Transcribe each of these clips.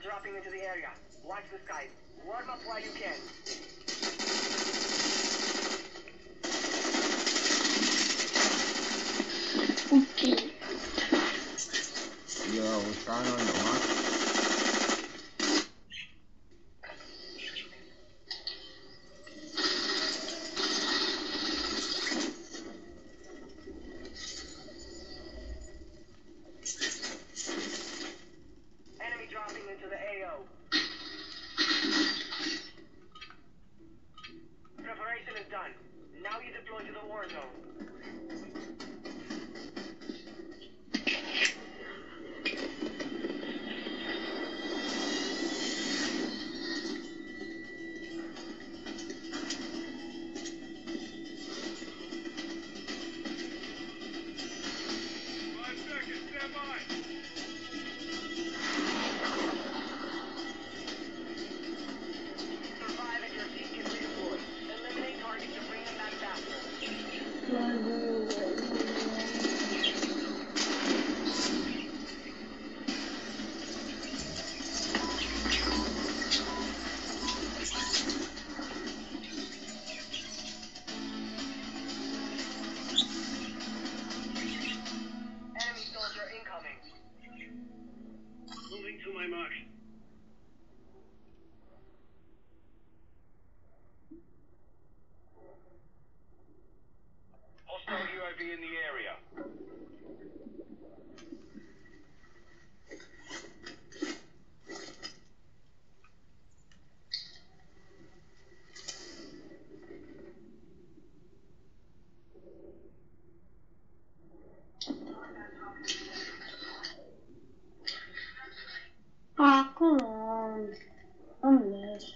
dropping into the area. Watch the skies. Warm up while you can. Okay. Yo, what's going on, man? Enemy dropping into the AO. Preparation is done. Now you deploy to the war zone. Survive and your team can redeploy. Eliminate targets to bring them back faster. Enemy soldier incoming. Moving to my mark. Hostile UAV in the area. Ah, come on. I'm missed.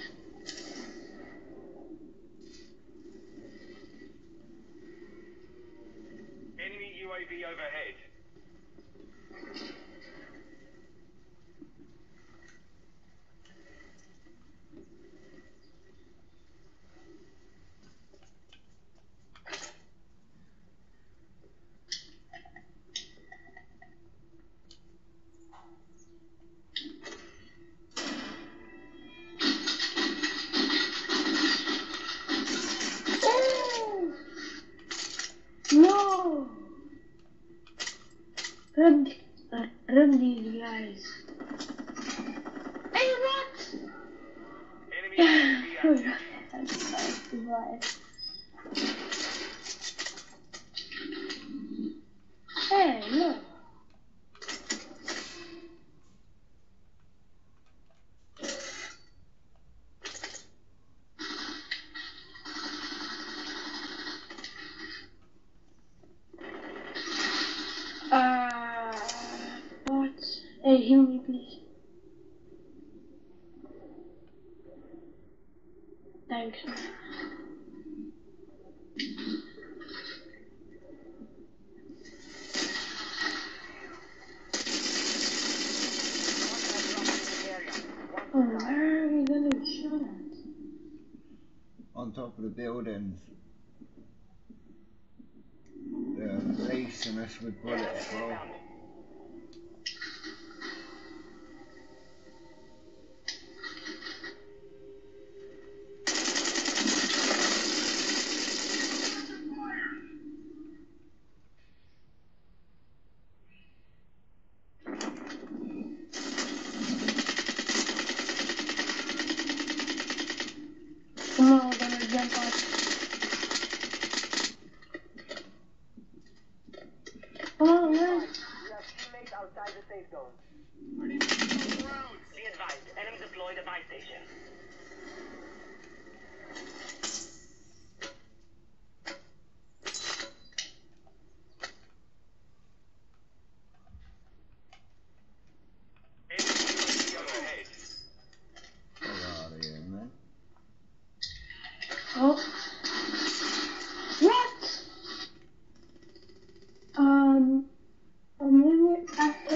Enemy UAV overhead. Oh! No! Run these guys. Hey, what? Enemy UAV active. Hey, no. What? Hey, heal me, please. Thanks, man. Oh, where are we gonna be shot at? On top of the buildings. They're lacing us with bullets, bro. Come on, we're gonna jump up. Come on, man. You have teammates outside the safe zone. Be advised, enemy deployed a buy station. Enemy UAV overhead. Get out of here, man. Oh. What? A minute after.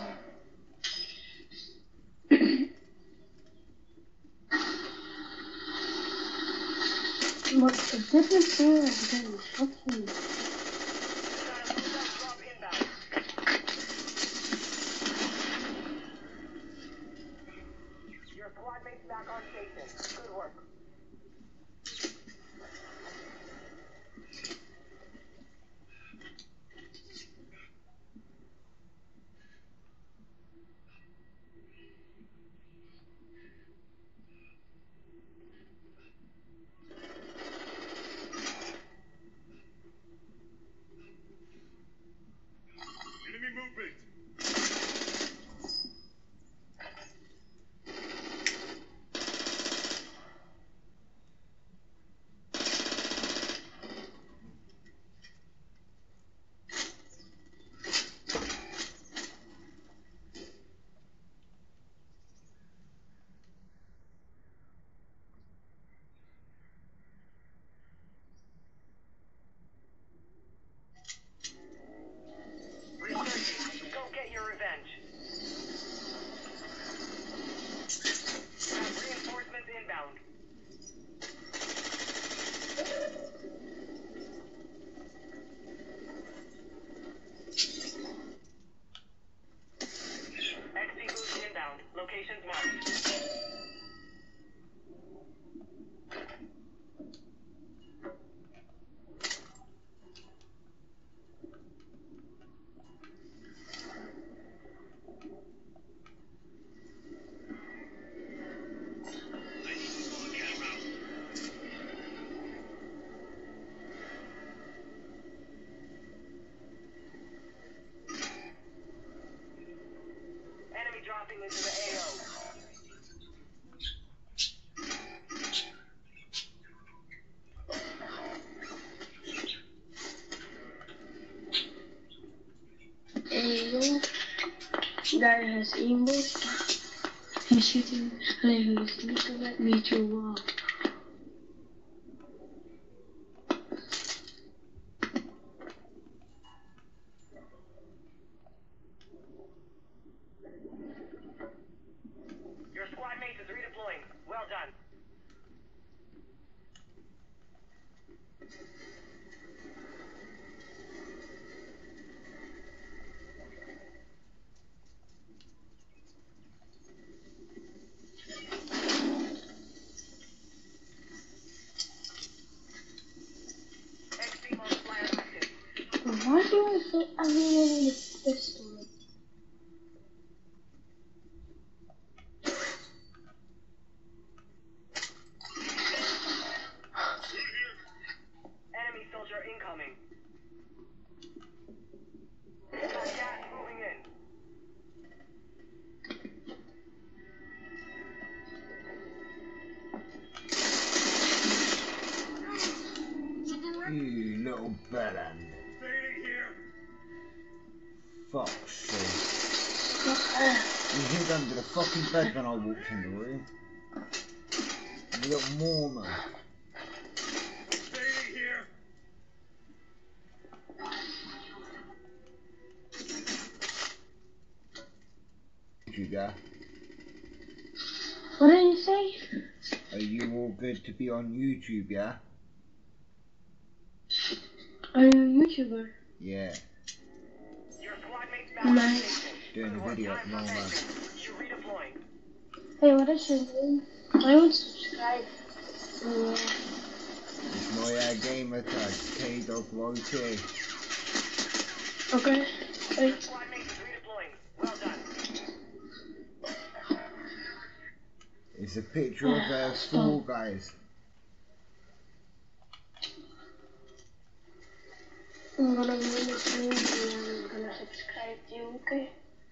What the difference there is getting fucking. Drop inbound. dropping into the AO. Ayo. Guy has aimbot. He's shooting players. Look at that meteor wall. Your squad mate is redeploying. Well done. XP multiplier active. Why do I feel I'm in the pistol? Enemy soldier incoming. Got gas moving in. You little bellend. Fuck's sake. You hid under the fucking bed when I walked in the room. You little Mormon. You go. What did you say? Are you all good to be on YouTube, yeah? Are you a YouTuber? Yeah. Your squad mate's back on Nice. station. Doing a Good work. video at Time the for moment. vengeance. You redeploying. Hey, what is your name? I won't subscribe. It's my gamer tag, KDogYT. Okay. Hey. Your squad mate is redeploying. Well done. It's a picture of us four guys. I'm gonna be in this movie and I'm gonna subscribe to you, okay?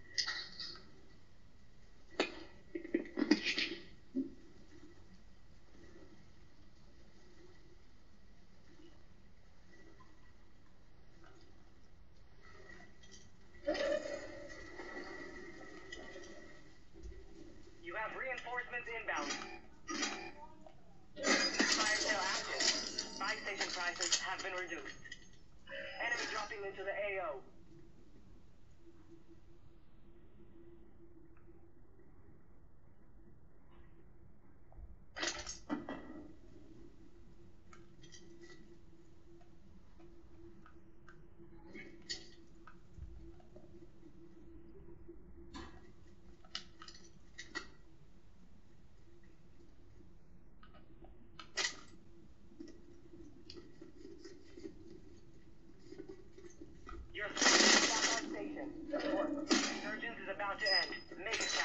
You have reinforcements inbound. Fire sale active. Buy station prices have been reduced. Enemy dropping into the AO. Your squad is back on station. Good work. Resurgence is about to end. Make it count.